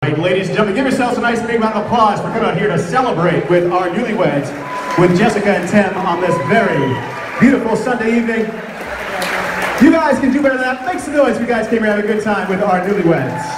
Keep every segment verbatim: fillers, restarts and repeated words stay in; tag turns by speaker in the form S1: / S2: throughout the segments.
S1: right, ladies and gentlemen, give yourselves a nice big round of applause for coming out here to celebrate with our newlyweds, with Jessica and Tim on this very beautiful Sunday evening. You guys can do better than that. Make some noise if you guys came here to have a good time with our newlyweds.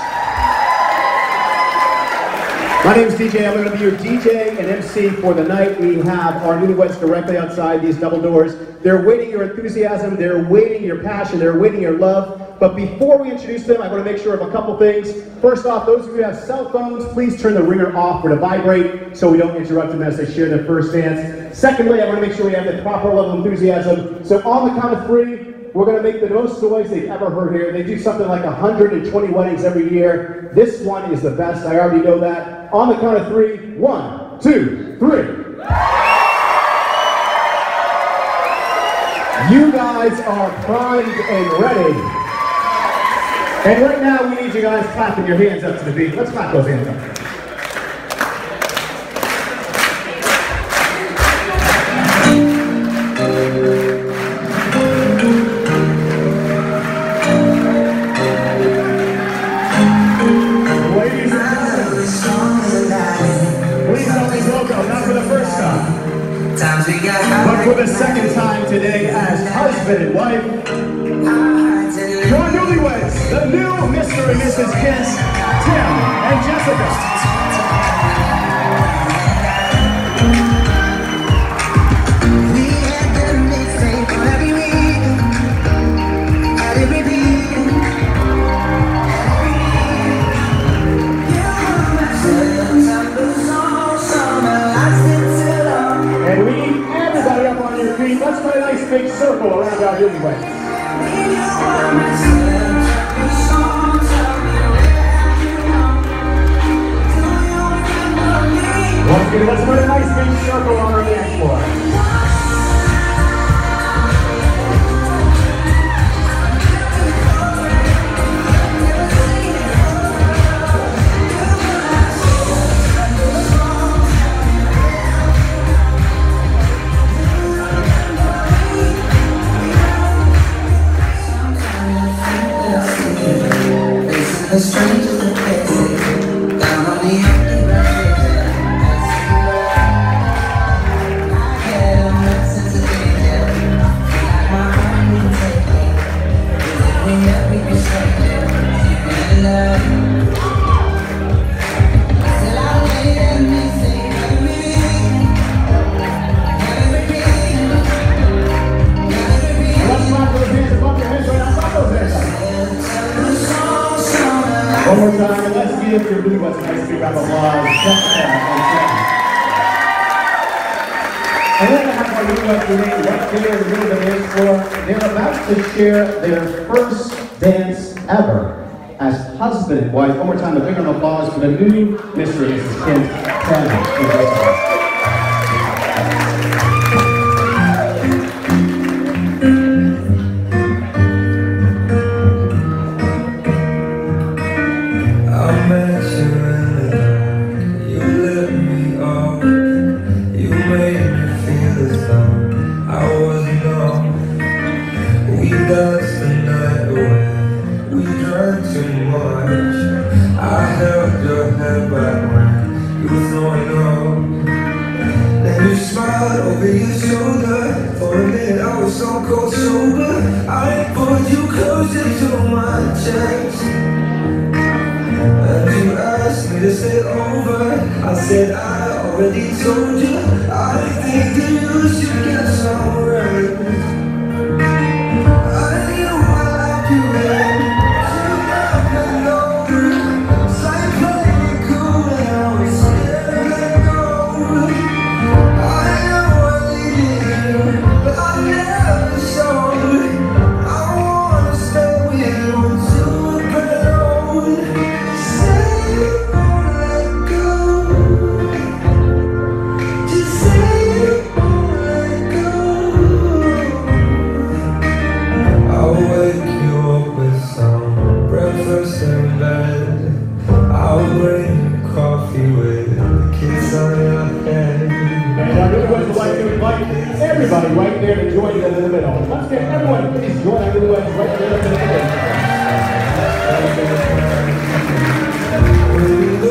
S1: My name is D J. I'm going to be your D J and M C for the night. We have our newlyweds directly outside these double doors. They're waiting your enthusiasm, they're waiting your passion, they're waiting your love. But before we introduce them, I want to make sure of a couple things. First off, those of you who have cell phones, please turn the ringer off or to vibrate so we don't interrupt them as they share their first dance. Secondly, I want to make sure we have the proper level of enthusiasm. So on the count of three, we're going to make the most noise they've ever heard here. They do something like one hundred twenty weddings every year. This one is the best, I already know that. On the count of three, one, two, three. You guys are primed and ready. And right now we need you guys clapping your hands up to the beat. Let's clap those hands up. But for the second time today as husband and wife, your newlyweds, the new Mister and Missus Kiss, Tim and Jessica. Let's put a nice big circle around our newlyweds. Once again, let's put a nice big circle on our dance floor.
S2: The strangers that they down on the empty road. I had a message to take like my heart wouldn't take it. We met, we could stay there. And love. Still I wait and they say, gotta repeat. Gotta repeat. Gotta repeat.
S1: Let's rock those hands above your heads right now. Rock those hands. One more time, and let's give your newlyweds a nice big round of applause. And then I have our newlyweds today right there in the middle of the dance floor. They're about to share their first dance ever as husband and wife. One more time, a big round of applause for the new Mister and Missus Kent, Tim and Jessica.
S2: Over your shoulder, for a minute I was so cold sober. I pulled you closer to my chest, and you asked me to stay over. I said I already told you, I think that you should get some rest. I knew I liked you then, you never know. It's like playing cool and I was scared to let go. But I never saw it. I wanna stay with you until we're better old. Say you won't let go. Just say you won't let go. I'll wake you up with some breakfast in bed. I'll bring you coffee with a kiss on your head.
S1: And our newlyweds would like to invite everybody right there to join them in the middle. Let's get everyone, please join our newlyweds right there in the middle.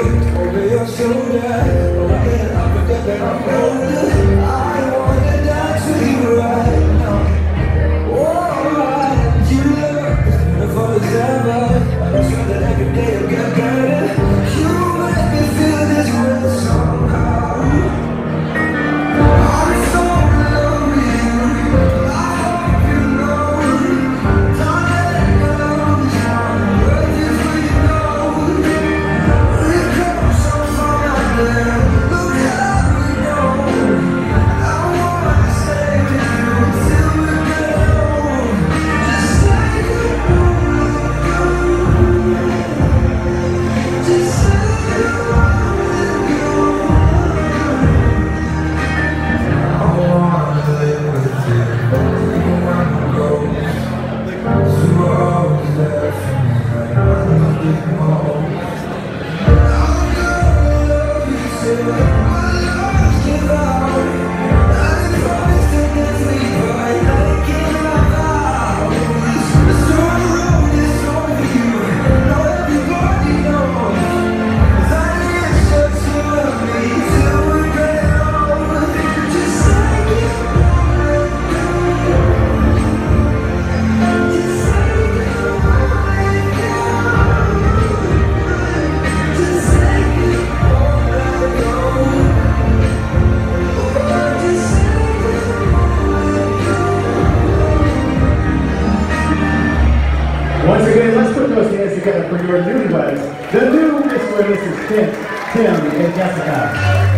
S2: your shoulder. Oh, I better forget that I'm older. I wanna die to you right now. Oh, you look as beautiful as ever. I just feel that every day will get better. You make me feel this way somehow. I'm so in love with you. I hope you know. Don't let go of this one. Worth it for you know. We come so far out there. Look how we go. I wanna stay with you till we get old. Just like you wanna go. Just like you wanna go. I wanna live with you. You wanna go. You are always there for me. I need you more. I'm gonna love you till my lungs give out. I promise to never leave, but I can't allow. The story road is over you. Now everybody knows. 'Cause I need you to love me till we get old. Just like you wanna go. Just like you wanna go. Just like you wanna go. Oh, just like you wanna go.
S1: Once again, let's put those hands together for your newlyweds. The new Mister and Missus Tim, Tim and Jessica.